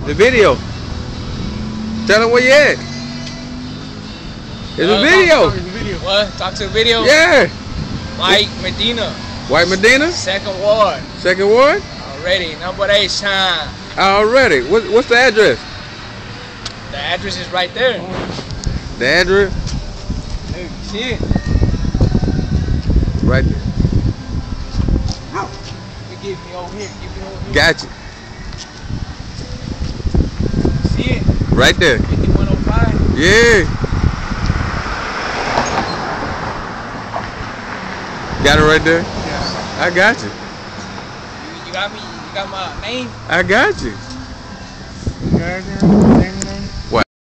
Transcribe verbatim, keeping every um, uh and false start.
The video. Tell them where you at. It's uh, a video. Talk, talk video. What? Talk to the video? Yeah. White Medina. White Medina? Second ward. Second ward? Already. Number eight shine. Already. What, what's the address? The address is right there. The address? Hey, you see it? Right there. You give me over here. Give me over here. Got you. See it? Right there. fifty-one oh five. Yeah. Got it right there? Yeah. I got you. You, you got me? You got my name? I got you. You got it?